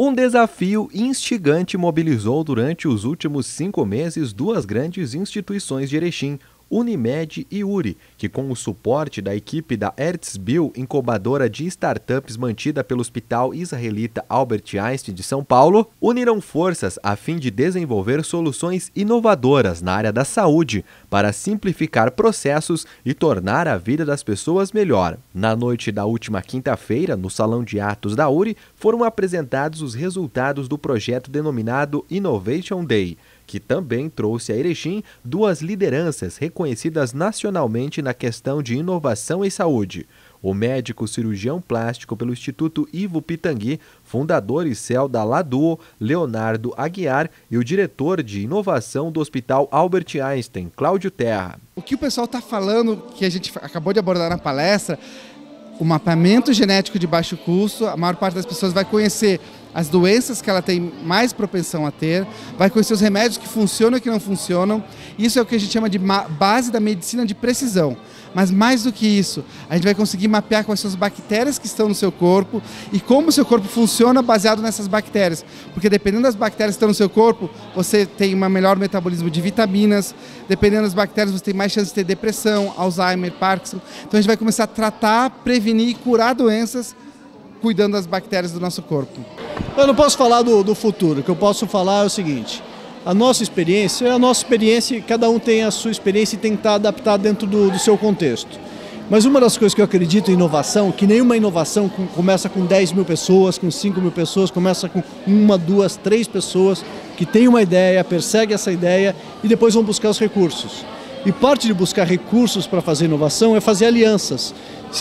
Um desafio instigante mobilizou durante os últimos 5 meses duas grandes instituições de Erechim, Unimed e URI, que com o suporte da equipe da Erzbil, incubadora de startups mantida pelo Hospital Israelita Albert Einstein de São Paulo, uniram forças a fim de desenvolver soluções inovadoras na área da saúde para simplificar processos e tornar a vida das pessoas melhor. Na noite da última quinta-feira, no Salão de Atos da URI, foram apresentados os resultados do projeto denominado Innovation Day, que também trouxe a Erechim duas lideranças reconhecidas nacionalmente na questão de inovação e saúde. O médico cirurgião plástico pelo Instituto Ivo Pitangui, fundador e CEO da Laduo, Leonardo Aguiar, e o diretor de inovação do Hospital Albert Einstein, Cláudio Terra. O que o pessoal está falando, que a gente acabou de abordar na palestra, o mapeamento genético de baixo custo, a maior parte das pessoas vai conhecer as doenças que ela tem mais propensão a ter, vai conhecer os remédios que funcionam e que não funcionam. Isso é o que a gente chama de base da medicina de precisão. Mas mais do que isso, a gente vai conseguir mapear quais são as bactérias que estão no seu corpo e como o seu corpo funciona baseado nessas bactérias. Porque dependendo das bactérias que estão no seu corpo, você tem um melhor metabolismo de vitaminas, dependendo das bactérias você tem mais chance de ter depressão, Alzheimer, Parkinson. Então a gente vai começar a tratar, prevenir e curar doenças cuidando das bactérias do nosso corpo. Eu não posso falar do futuro, o que eu posso falar é o seguinte: a nossa experiência é a nossa experiência, cada um tem a sua experiência e tem que estar adaptado dentro do seu contexto. Mas uma das coisas que eu acredito em inovação, que nenhuma inovação começa com 10 mil pessoas, com 5 mil pessoas, começa com 1, 2, 3 pessoas que têm uma ideia, perseguem essa ideia e depois vão buscar os recursos. E parte de buscar recursos para fazer inovação é fazer alianças.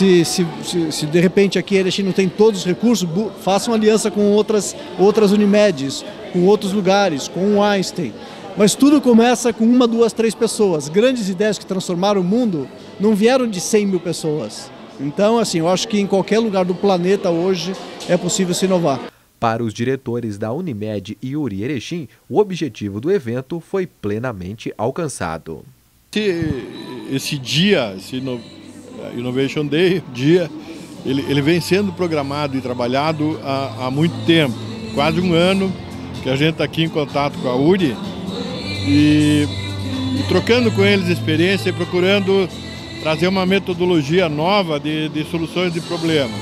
Se de repente aqui a Erechim não tem todos os recursos, faça uma aliança com outras Unimeds, com outros lugares, com o Einstein. Mas tudo começa com 1, 2, 3 pessoas. Grandes ideias que transformaram o mundo não vieram de 100 mil pessoas. Então, assim, eu acho que em qualquer lugar do planeta hoje é possível se inovar. Para os diretores da Unimed e URI Erechim, o objetivo do evento foi plenamente alcançado. Esse dia, Innovation Day, ele vem sendo programado e trabalhado há muito tempo, quase um ano que a gente está aqui em contato com a URI e trocando com eles experiência e procurando trazer uma metodologia nova de soluções de problemas.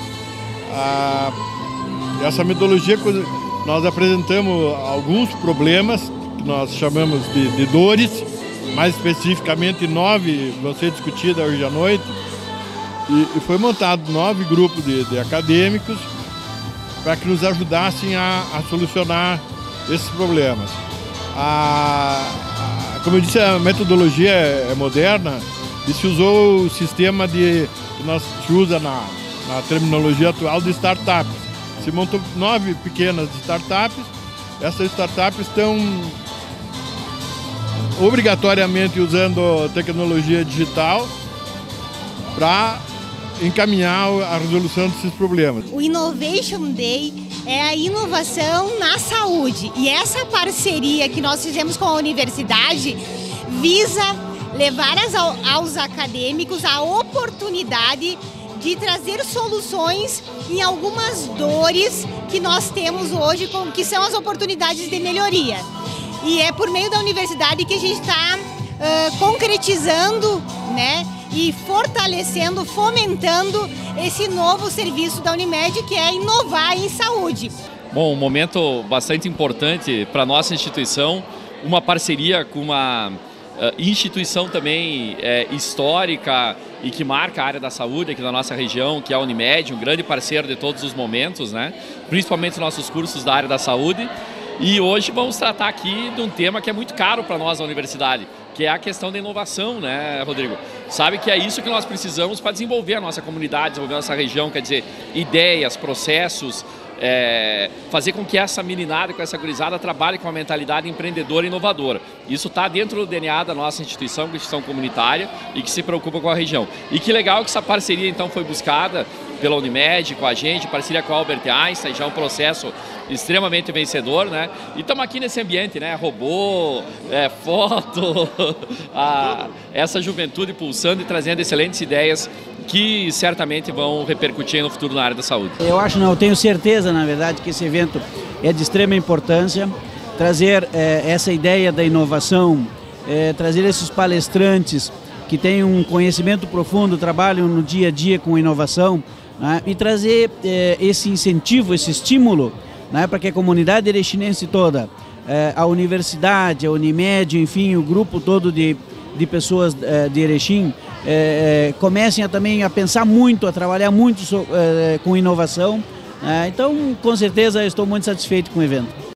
Essa metodologia, nós apresentamos alguns problemas que nós chamamos de dores, mais especificamente 9 vão ser discutidas hoje à noite. E foi montado 9 grupos de acadêmicos para que nos ajudassem a solucionar esses problemas. Como eu disse, a metodologia é moderna e se usou o sistema que nós usa na terminologia atual de startups. Se montou 9 pequenas startups, essas startups estão obrigatoriamente usando tecnologia digital para encaminhar a resolução desses problemas. O Innovation Day é a inovação na saúde e essa parceria que nós fizemos com a universidade visa levar aos acadêmicos a oportunidade de trazer soluções em algumas dores que nós temos hoje, que são as oportunidades de melhoria. E é por meio da universidade que a gente está concretizando, né, e fortalecendo, fomentando esse novo serviço da Unimed, que é inovar em saúde. Bom, um momento bastante importante para a nossa instituição, uma parceria com uma instituição também histórica e que marca a área da saúde aqui na nossa região, que é a Unimed, um grande parceiro de todos os momentos, né? Principalmente os nossos cursos da área da saúde. E hoje vamos tratar aqui de um tema que é muito caro para nós na universidade, que é a questão da inovação, né, Rodrigo? Sabe que é isso que nós precisamos para desenvolver a nossa comunidade, desenvolver a nossa região, quer dizer, ideias, processos, fazer com que essa meninada, com essa gurizada, trabalhe com uma mentalidade empreendedora e inovadora. Isso está dentro do DNA da nossa instituição, que é a instituição comunitária e que se preocupa com a região. E que legal que essa parceria então foi buscada pela Unimed, com a gente, parceria com a Albert Einstein, já é um processo extremamente vencedor, né? E estamos aqui nesse ambiente, né? Robô, foto, essa juventude pulsando e trazendo excelentes ideias que certamente vão repercutir no futuro na área da saúde. Eu acho, não, eu tenho certeza, na verdade, que esse evento é de extrema importância. Trazer essa ideia da inovação, trazer esses palestrantes que têm um conhecimento profundo, trabalham no dia a dia com inovação, né, e trazer esse incentivo, esse estímulo, né, para que a comunidade erechinense toda, a universidade, a Unimed, enfim, o grupo todo de pessoas de Erechim, comecem também a pensar muito, a trabalhar muito com inovação. Então, com certeza, eu estou muito satisfeito com o evento.